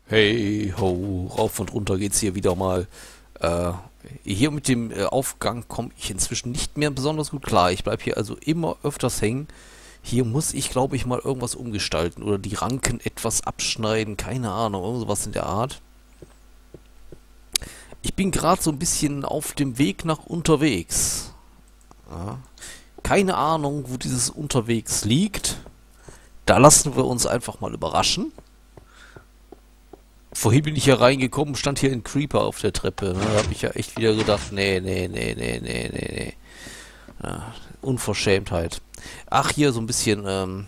Hey ho, rauf und runter geht's hier wieder mal. Äh, Hier mit dem Aufgang komme ich inzwischen nicht mehr besonders gut klar. Ich bleib hier also immer öfters hängen. Hier muss ich, glaube ich, mal irgendwas umgestalten oder die Ranken etwas abschneiden. Keine Ahnung, irgendwas in der Art. Ich bin gerade so ein bisschen auf dem Weg nach unterwegs. Ja. Keine Ahnung, wo dieses unterwegs liegt. Da lassen wir uns einfach mal überraschen. Vorhin bin ich hier reingekommen, stand hier ein Creeper auf der Treppe. Ne? Da habe ich ja echt wieder gedacht, nee. Ja, Unverschämtheit. Ach, hier so ein bisschen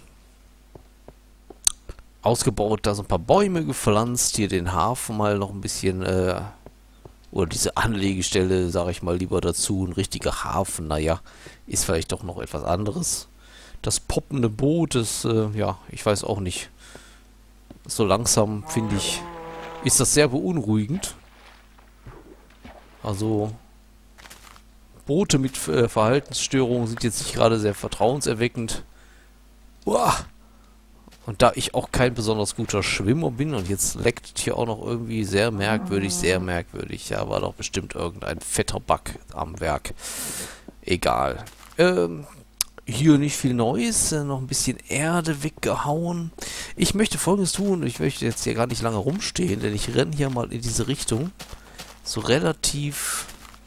ausgebaut, da so ein paar Bäume gepflanzt, hier den Hafen mal noch ein bisschen, oder diese Anlegestelle, sage ich mal lieber dazu, ein richtiger Hafen, naja, ist vielleicht doch noch etwas anderes. Das poppende Boot, das, ja, ich weiß auch nicht. So langsam, finde ich, ist das sehr beunruhigend. Also, Boote mit Verhaltensstörungen sind jetzt nicht gerade sehr vertrauenserweckend. Uah! Und da ich auch kein besonders guter Schwimmer bin und jetzt leckt hier auch noch irgendwie sehr merkwürdig, sehr merkwürdig. Ja, war doch bestimmt irgendein fetter Bug am Werk. Egal. Hier nicht viel Neues, noch ein bisschen Erde weggehauen. Ich möchte Folgendes tun, ich möchte jetzt hier gar nicht lange rumstehen, denn ich renne hier mal in diese Richtung. So relativ,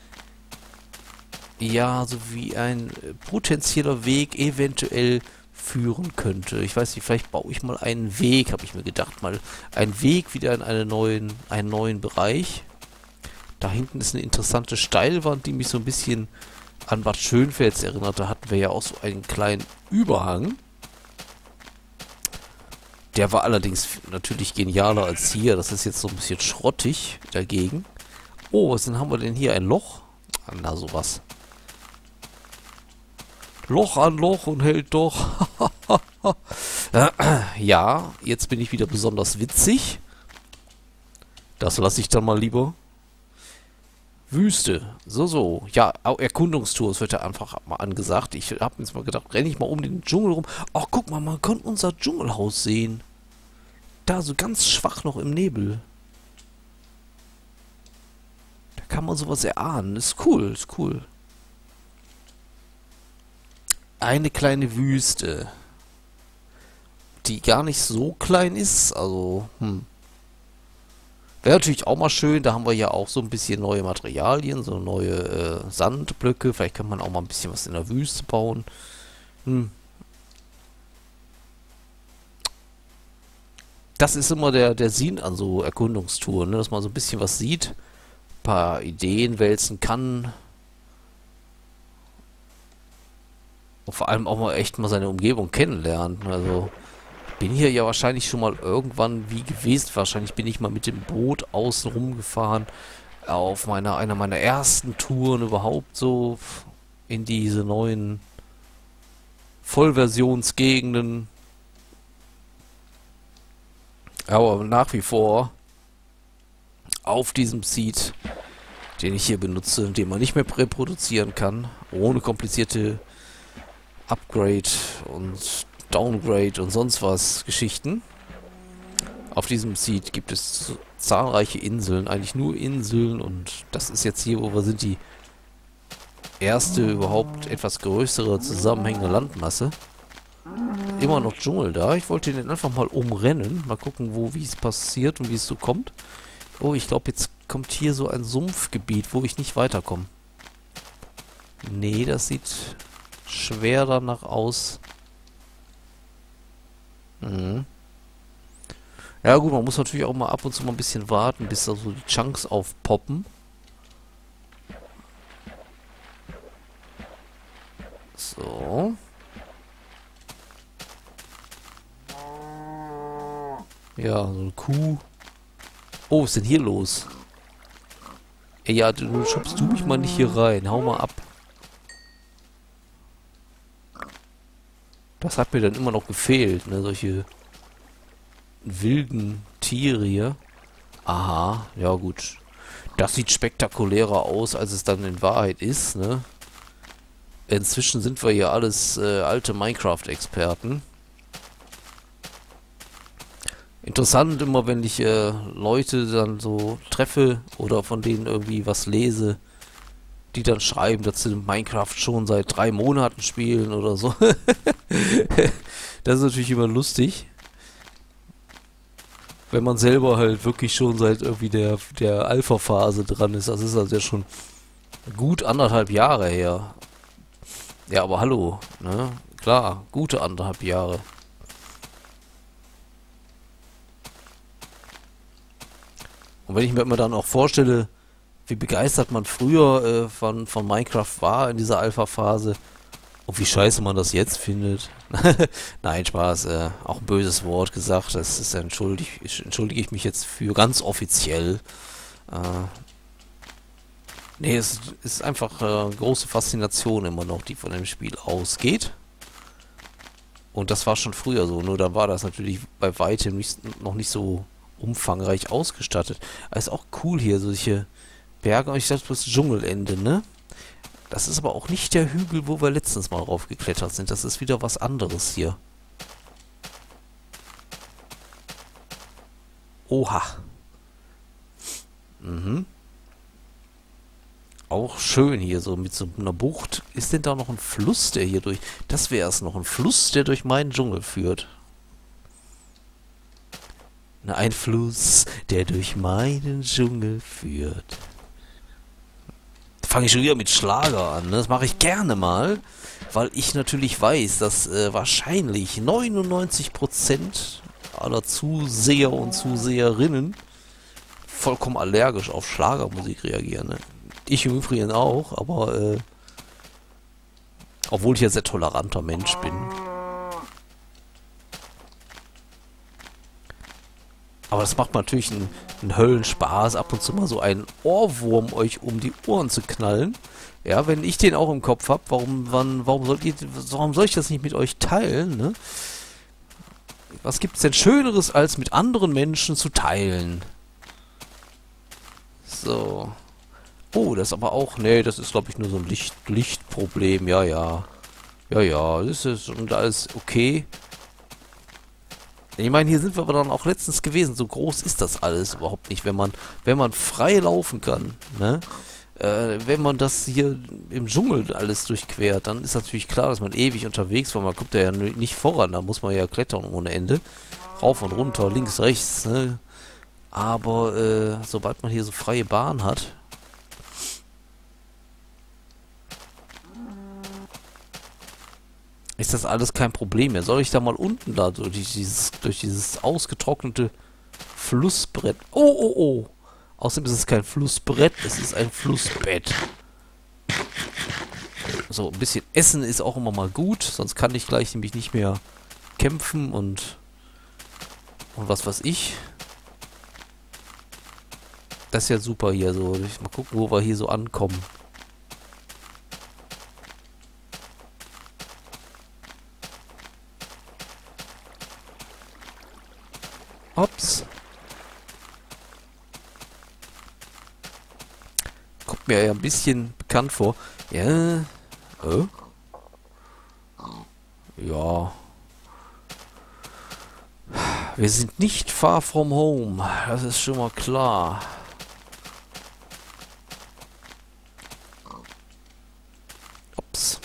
ja, so wie ein potenzieller Weg eventuell führen könnte. Ich weiß nicht, vielleicht baue ich mal einen Weg, habe ich mir gedacht, mal einen Weg wieder in einen neuen Bereich. Da hinten ist eine interessante Steilwand, die mich so ein bisschen an Bad Schönfels erinnert. Da hatten wir ja auch so einen kleinen Überhang. Der war allerdings natürlich genialer als hier. Das ist jetzt so ein bisschen schrottig dagegen. Oh, was denn haben wir denn hier? Ein Loch? Na, sowas. Loch an Loch und hält doch. Ja, jetzt bin ich wieder besonders witzig. Das lasse ich dann mal lieber. Wüste. So. Ja, Erkundungstour. Es wird ja einfach mal angesagt. Ich habe jetzt mal gedacht, renne ich mal um den Dschungel rum. Ach, guck mal, man kann unser Dschungelhaus sehen. Da so ganz schwach noch im Nebel. Da kann man sowas erahnen. Ist cool, ist cool. Eine kleine Wüste. Die gar nicht so klein ist. Also, wäre natürlich auch mal schön, da haben wir ja auch so ein bisschen neue Materialien, so neue Sandblöcke. Vielleicht kann man auch mal ein bisschen was in der Wüste bauen. Das ist immer der Sinn an so Erkundungstouren, ne? Dass man so ein bisschen was sieht, ein paar Ideen wälzen kann. Und vor allem auch mal echt mal seine Umgebung kennenlernen. Also, bin hier ja wahrscheinlich schon mal irgendwann wie gewesen. Wahrscheinlich bin ich mal mit dem Boot außen rumgefahren. Auf einer meiner ersten Touren überhaupt so in diese neuen Vollversionsgegenden. Aber nach wie vor auf diesem Seed, den ich hier benutze, den man nicht mehr reproduzieren kann, ohne komplizierte Upgrade und Downgrade und sonst was Geschichten. Auf diesem Seed gibt es zahlreiche Inseln, eigentlich nur Inseln, und das ist jetzt hier, wo wir sind, die erste überhaupt etwas größere zusammenhängende Landmasse. Immer noch Dschungel da. Ich wollte den einfach mal umrennen. Mal gucken, wie es passiert und wie es so kommt. Oh, ich glaube, jetzt kommt hier so ein Sumpfgebiet, wo ich nicht weiterkomme. Nee, das sieht schwer danach aus. Ja gut, man muss natürlich auch mal ab und zu mal ein bisschen warten, bis da so die Chunks aufpoppen. So. Ja, so eine Kuh. Oh, was ist denn hier los? Ey, ja, du schubst du mich mal nicht hier rein. Hau mal ab. Das hat mir dann immer noch gefehlt, ne? Solche wilden Tiere hier. Aha, ja gut. Das sieht spektakulärer aus, als es dann in Wahrheit ist, ne? Inzwischen sind wir hier alles alte Minecraft-Experten. Interessant immer, wenn ich Leute dann so treffe oder von denen irgendwie was lese, die dann schreiben, dass sie Minecraft schon seit 3 Monaten spielen oder so. Das ist natürlich immer lustig, wenn man selber halt wirklich schon seit irgendwie der Alpha-Phase dran ist. Das ist also ja schon gut 1,5 Jahre her. Ja, aber hallo, ne? Klar, gute 1,5 Jahre. Und wenn ich mir immer dann auch vorstelle, wie begeistert man früher von Minecraft war in dieser Alpha-Phase und wie scheiße man das jetzt findet. Nein, Spaß, auch ein böses Wort gesagt, das ist entschuldige ich mich jetzt für ganz offiziell. Äh, nee, es ist einfach große Faszination immer noch, die von dem Spiel ausgeht. Und das war schon früher so, nur dann war das natürlich bei weitem noch nicht so umfangreich ausgestattet. Aber ist auch cool hier, solche Berge, und ich dachte, das Dschungelende, ne? Das ist aber auch nicht der Hügel, wo wir letztens mal raufgeklettert sind. Das ist wieder was anderes hier. Oha. Mhm. Auch schön hier, so mit so einer Bucht. Ist denn da noch ein Fluss, der hier durch... Das wäre es noch, ein Fluss, der durch meinen Dschungel führt. Na, ein Fluss, der durch meinen Dschungel führt. Fange ich schon wieder mit Schlager an. Ne? Das mache ich gerne mal, weil ich natürlich weiß, dass wahrscheinlich 99% aller Zuseher und Zuseherinnen vollkommen allergisch auf Schlagermusik reagieren. Ne? Ich im Übrigen auch, aber obwohl ich ja sehr toleranter Mensch bin. Aber das macht natürlich einen Höllenspaß, ab und zu mal so einen Ohrwurm euch um die Ohren zu knallen. Ja, wenn ich den auch im Kopf habe, warum soll ich das nicht mit euch teilen, ne? Was gibt's denn Schöneres, als mit anderen Menschen zu teilen? So. Oh, das ist aber auch, nee, das ist glaube ich nur so ein Lichtproblem, ja, ja. Ja, ja, das ist und alles okay. Ich meine, hier sind wir aber dann auch letztens gewesen. So groß ist das alles überhaupt nicht, wenn man frei laufen kann, ne? Wenn man das hier im Dschungel alles durchquert, dann ist natürlich klar, dass man ewig unterwegs war. Man kommt ja nicht voran, da muss man ja klettern ohne Ende. Rauf und runter, links, rechts, ne? Aber sobald man hier so freie Bahn hat, ist das alles kein Problem mehr. Soll ich da mal unten da durch dieses ausgetrocknete Flussbrett... Oh, oh, oh! Außerdem ist es kein Flussbrett, es ist ein Flussbett. So, ein bisschen Essen ist auch immer mal gut, sonst kann ich gleich nämlich nicht mehr kämpfen und was weiß ich. Das ist ja super hier so. Mal gucken, wo wir hier so ankommen. Ups. Kommt mir ja ein bisschen bekannt vor. Ja. Ja. Wir sind nicht far from home. Das ist schon mal klar. Ups.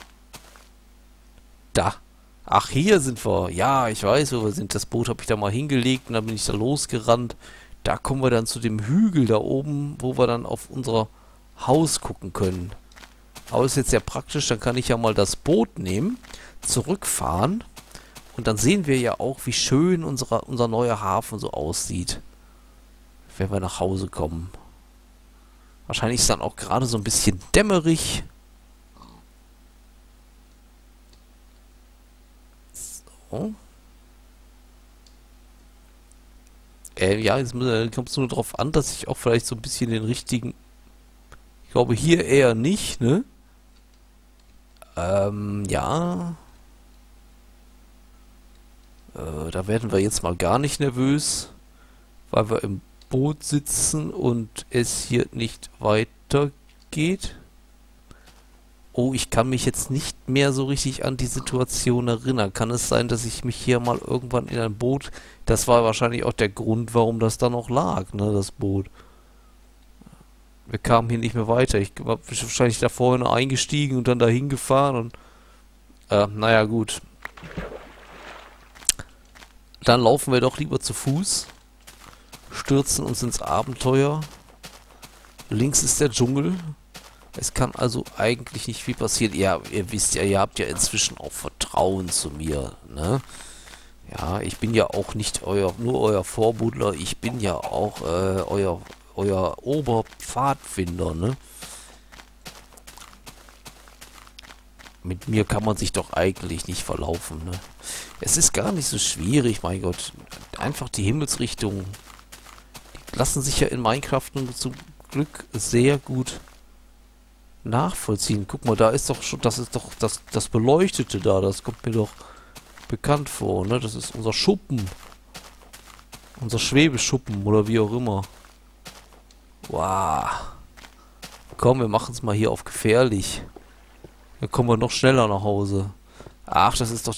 Da. Ach, hier sind wir. Ja, ich weiß, wo wir sind. Das Boot habe ich da mal hingelegt und dann bin ich da losgerannt. Da kommen wir dann zu dem Hügel da oben, wo wir dann auf unser Haus gucken können. Aber ist jetzt sehr praktisch, dann kann ich ja mal das Boot nehmen, zurückfahren und dann sehen wir ja auch, wie schön unser neuer Hafen so aussieht, wenn wir nach Hause kommen. Wahrscheinlich ist dann auch gerade so ein bisschen dämmerig. So. Ja, jetzt kommt es nur darauf an, dass ich auch vielleicht so ein bisschen den richtigen... Ich glaube, hier eher nicht, ne? Ja. Da werden wir jetzt mal gar nicht nervös, weil wir im Boot sitzen und es hier nicht weitergeht. Oh, ich kann mich jetzt nicht mehr so richtig an die Situation erinnern. Kann es sein, dass ich mich hier mal irgendwann in ein Boot... Das war wahrscheinlich auch der Grund, warum das da noch lag, ne, das Boot. Wir kamen hier nicht mehr weiter. Ich war wahrscheinlich da vorne eingestiegen und dann dahin gefahren und... naja, gut. Dann laufen wir doch lieber zu Fuß. Stürzen uns ins Abenteuer. Links ist der Dschungel. Es kann also eigentlich nicht viel passieren. Ja, ihr wisst ja, ihr habt ja inzwischen auch Vertrauen zu mir, ne? Ja, ich bin ja auch nicht nur euer Vorbuddler, ich bin ja auch euer Oberpfadfinder, ne? Mit mir kann man sich doch eigentlich nicht verlaufen, ne? Es ist gar nicht so schwierig, mein Gott. Einfach die Himmelsrichtung. Die lassen sich ja in Minecraft nun zum Glück sehr gut nachvollziehen. Guck mal, da ist doch schon, das ist doch das Beleuchtete da, das kommt mir doch bekannt vor, ne? Das ist unser Schuppen. Unser Schwebeschuppen oder wie auch immer. Wow. Komm, wir machen es mal hier auf gefährlich. Dann kommen wir noch schneller nach Hause. Ach, das ist doch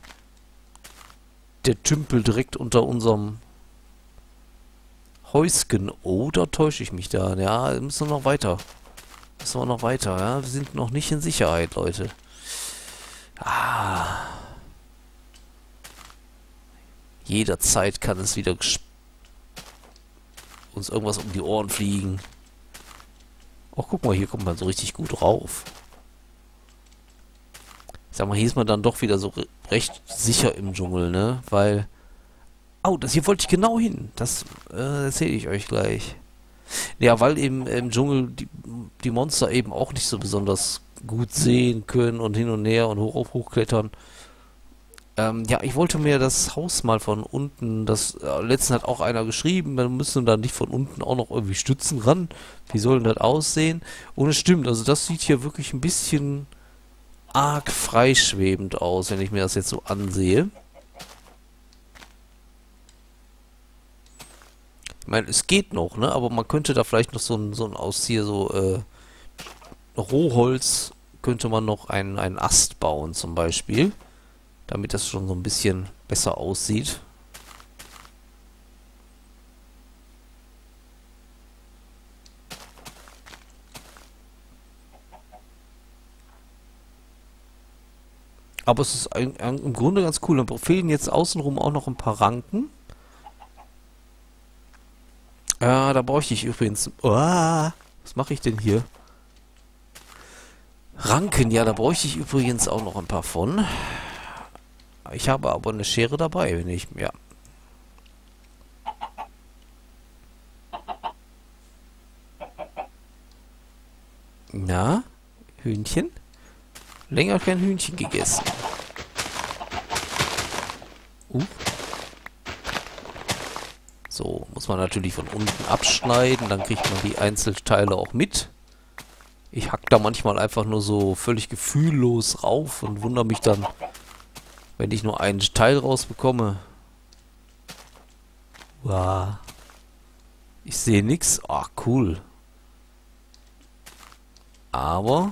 der Tümpel direkt unter unserem Häusken. Oh, da täusche ich mich da. Ja, müssen wir noch weiter. Ja. Wir sind noch nicht in Sicherheit, Leute. Ah. Jederzeit kann es wieder uns irgendwas um die Ohren fliegen. Ach, guck mal, hier kommt man so richtig gut rauf. Ich sag mal, hier ist man dann doch wieder so recht sicher im Dschungel, ne? Weil... Oh, das hier wollte ich genau hin. Das erzähle ich euch gleich. Ja, weil eben im Dschungel die Monster eben auch nicht so besonders gut sehen können und hin und her und hochklettern. Ja, ich wollte mir das Haus mal von unten, das letztens hat auch einer geschrieben, wir müssen dann nicht von unten auch noch irgendwie Stützen ran. Wie soll denn das aussehen? Und es stimmt, also das sieht hier wirklich ein bisschen arg freischwebend aus, wenn ich mir das jetzt so ansehe. Ich meine, es geht noch, ne? Aber man könnte da vielleicht noch so ein Auszieher, so Rohholz, könnte man noch einen Ast bauen zum Beispiel. Damit das schon so ein bisschen besser aussieht. Aber es ist im Grunde ganz cool. Dann fehlen jetzt außenrum auch noch ein paar Ranken. Ja, da bräuchte ich übrigens... was mache ich denn hier? Ranken, ja, da bräuchte ich übrigens auch noch ein paar von. Ich habe aber eine Schere dabei, wenn ich... Ja. Na? Hühnchen? Länger kein Hühnchen gegessen. So, muss man natürlich von unten abschneiden, dann kriegt man die Einzelteile auch mit. Ich hack da manchmal einfach nur so völlig gefühllos rauf und wundere mich dann, wenn ich nur einen Teil rausbekomme. Wow. Ich sehe nichts. Ach, cool. Aber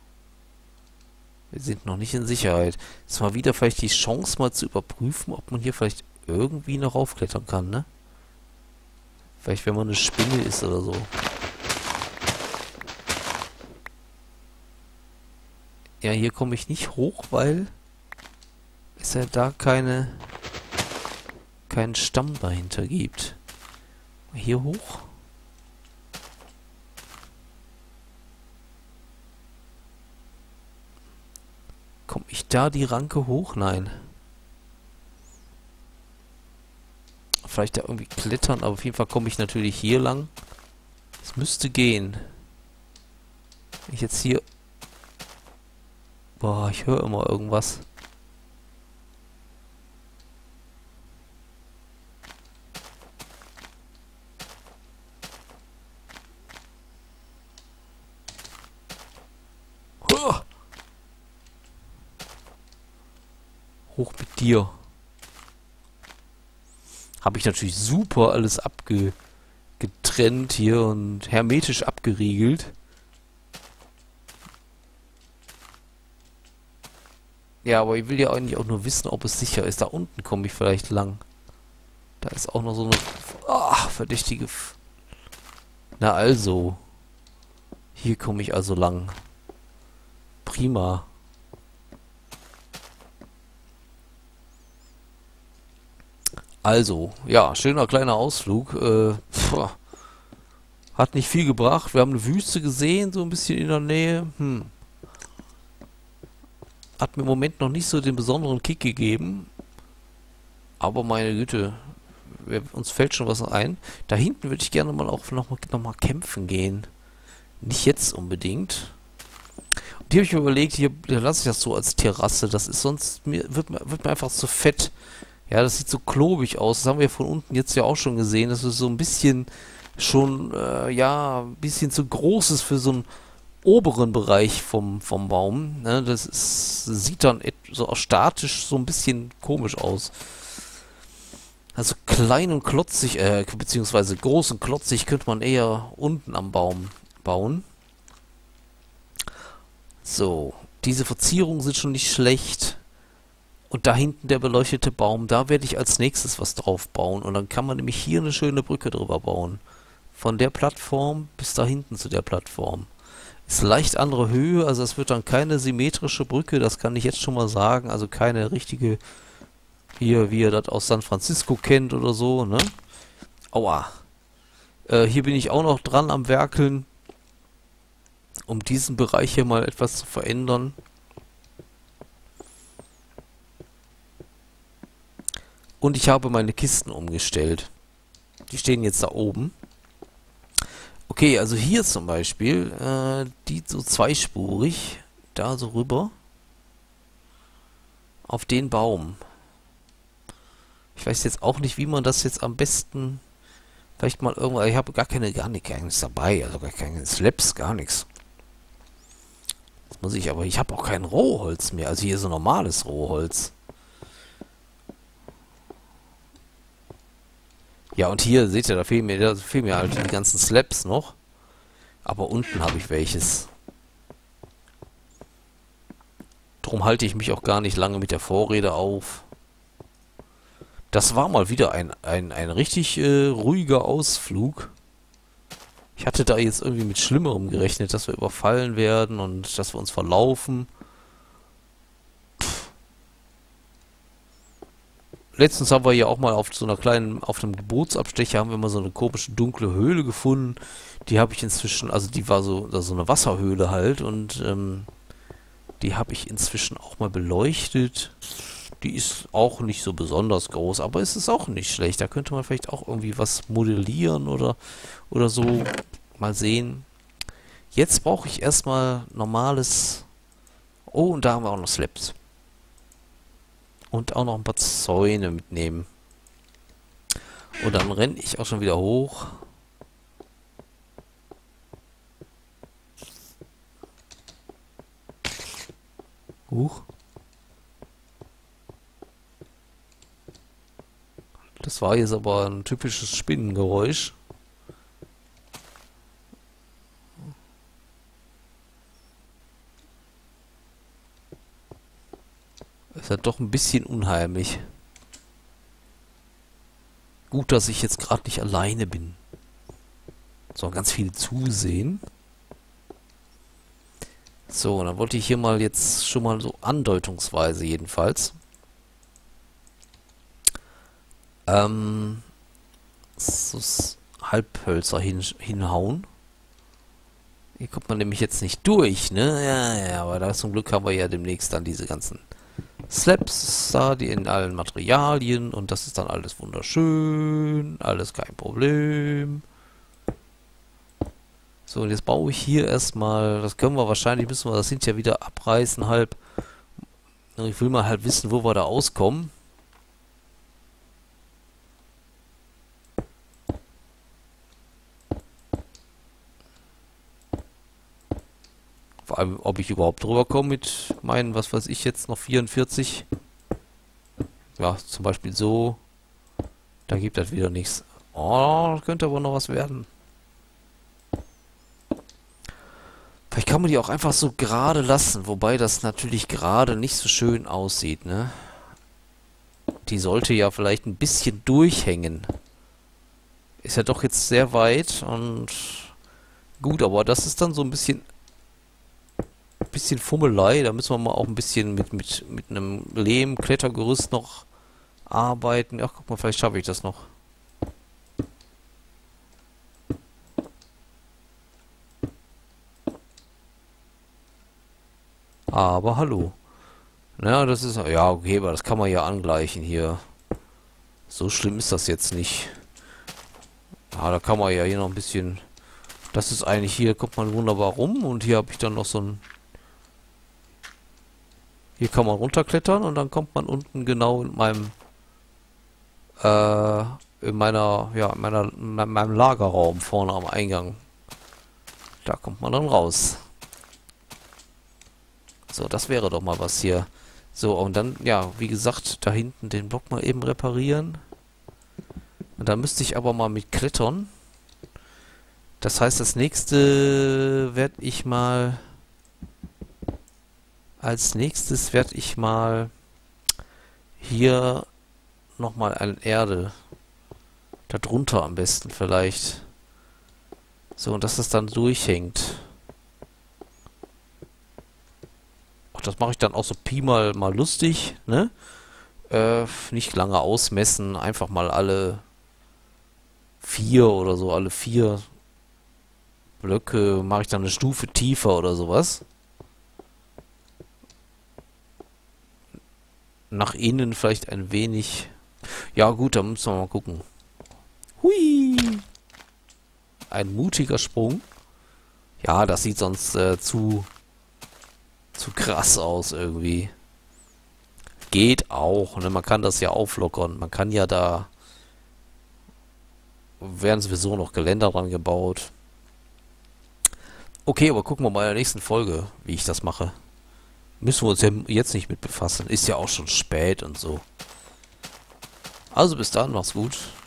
wir sind noch nicht in Sicherheit. Jetzt mal wieder vielleicht die Chance mal zu überprüfen, ob man hier vielleicht irgendwie noch raufklettern kann, ne? Vielleicht wenn man eine Spinne ist oder so. Ja, hier komme ich nicht hoch, weil es ja da keinen Stamm dahinter gibt. Hier hoch? Komme ich da die Ranke hoch? Nein. Vielleicht da irgendwie klettern, aber auf jeden Fall komme ich natürlich hier lang. Es müsste gehen. Wenn ich jetzt hier... Boah, ich höre immer irgendwas. Hoch mit dir. Habe ich natürlich super alles getrennt hier und hermetisch abgeriegelt. Ja, aber ich will ja eigentlich auch nur wissen, ob es sicher ist. Da unten komme ich vielleicht lang. Da ist auch noch so eine verdächtige... Na also. Hier komme ich also lang. Prima. Also, ja, schöner kleiner Ausflug. Hat nicht viel gebracht. Wir haben eine Wüste gesehen, so ein bisschen in der Nähe. Hat mir im Moment noch nicht so den besonderen Kick gegeben. Aber meine Güte, uns fällt schon was ein. Da hinten würde ich gerne mal auch noch mal kämpfen gehen. Nicht jetzt unbedingt. Und hier habe ich mir überlegt, hier lasse ich das so als Terrasse. Das ist sonst, wird mir einfach zu fett. Ja, das sieht so klobig aus. Das haben wir von unten jetzt ja auch schon gesehen. Das ist so ein bisschen schon, ja, ein bisschen zu groß ist für so einen oberen Bereich vom Baum. Ne? Sieht dann so statisch so ein bisschen komisch aus. Also klein und klotzig, beziehungsweise groß und klotzig könnte man eher unten am Baum bauen. So, diese Verzierungen sind schon nicht schlecht. Und da hinten der beleuchtete Baum, da werde ich als nächstes was drauf bauen. Und dann kann man nämlich hier eine schöne Brücke drüber bauen. Von der Plattform bis da hinten zu der Plattform. Ist leicht andere Höhe, also es wird dann keine symmetrische Brücke, das kann ich jetzt schon mal sagen. Also keine richtige, hier, wie ihr das aus San Francisco kennt oder so, ne? Aua. Hier bin ich auch noch dran am Werkeln, um diesen Bereich hier mal etwas zu verändern. Und ich habe meine Kisten umgestellt. Die stehen jetzt da oben. Okay, also hier zum Beispiel, die so zweispurig, da so rüber, auf den Baum. Ich weiß jetzt auch nicht, wie man das jetzt am besten, vielleicht mal irgendwann, ich habe gar nichts dabei, also gar keine Slabs, gar nichts. Das muss ich, aber ich habe auch kein Rohholz mehr, also hier so normales Rohholz. Ja, und hier, seht ihr, da fehlen mir halt die ganzen Slabs noch. Aber unten habe ich welches. Drum halte ich mich auch gar nicht lange mit der Vorrede auf. Das war mal wieder ein richtig ruhiger Ausflug. Ich hatte da jetzt irgendwie mit Schlimmerem gerechnet, dass wir überfallen werden und dass wir uns verlaufen. Letztens haben wir ja auch mal auf so einer auf einem Bootsabstecher haben wir mal so eine komische dunkle Höhle gefunden. Die habe ich inzwischen, also die war so eine Wasserhöhle halt und die habe ich inzwischen auch mal beleuchtet. Die ist auch nicht so besonders groß, aber es ist auch nicht schlecht. Da könnte man vielleicht auch irgendwie was modellieren oder so. Mal sehen. Jetzt brauche ich erstmal normales... Oh, und da haben wir auch noch Slabs. Und auch noch ein paar Zäune mitnehmen. Und dann renne ich auch schon wieder hoch. Huch. Das war jetzt aber ein typisches Spinnengeräusch. Ist ja doch ein bisschen unheimlich. Gut, dass ich jetzt gerade nicht alleine bin. So, ganz viele zusehen. So, dann wollte ich hier mal jetzt schon mal so andeutungsweise jedenfalls. So Halbhölzer hinhauen. Hier kommt man nämlich jetzt nicht durch, ne? Ja, aber da zum Glück haben wir ja demnächst dann diese ganzen Slabs da, die in allen Materialien und das ist dann alles wunderschön, alles kein Problem. So, und jetzt baue ich hier erstmal, das können wir wahrscheinlich, müssen wir das hinterher wieder abreißen halb. Ich will mal halt wissen, wo wir da auskommen. Vor allem, ob ich überhaupt drüber komme mit meinen, was weiß ich jetzt, noch 44. Ja, zum Beispiel so. Da gibt das wieder nichts. Oh, könnte aber noch was werden. Vielleicht kann man die auch einfach so gerade lassen, wobei das natürlich gerade nicht so schön aussieht, ne? Die sollte ja vielleicht ein bisschen durchhängen. Ist ja doch jetzt sehr weit und gut, aber das ist dann so ein bisschen Fummelei. Da müssen wir mal auch ein bisschen mit einem Lehm-Klettergerüst noch arbeiten. Ach, guck mal, vielleicht schaffe ich das noch. Aber hallo. Na, das ist... Ja, okay, aber das kann man ja angleichen hier. So schlimm ist das jetzt nicht. Ja, da kann man ja hier noch ein bisschen... Das ist eigentlich... Hier kommt man wunderbar rum. Und hier habe ich dann noch so ein... Hier kann man runterklettern und dann kommt man unten genau in meinem... in meinem Lagerraum vorne am Eingang. Da kommt man dann raus. So, das wäre doch mal was hier. So, und dann, ja, wie gesagt, da hinten den Block mal eben reparieren. Und da müsste ich aber mal mit klettern. Das heißt, das nächste werde ich mal... Als nächstes werde ich mal hier nochmal eine Erde. Darunter am besten vielleicht. So, und dass das dann durchhängt. Ach, das mache ich dann auch so Pi mal lustig, ne? Nicht lange ausmessen, einfach mal alle 4 oder so, alle 4 Blöcke mache ich dann eine Stufe tiefer oder sowas. Nach innen vielleicht ein wenig. Ja gut, da müssen wir mal gucken. Hui! Ein mutiger Sprung. Ja, das sieht sonst zu krass aus irgendwie. Geht auch, ne? Man kann das ja auflockern. Man kann ja da... Werden sowieso noch Geländer dran gebaut. Okay, aber gucken wir mal in der nächsten Folge, wie ich das mache. Müssen wir uns ja jetzt nicht mit befassen. Ist ja auch schon spät und so. Also bis dann, mach's gut.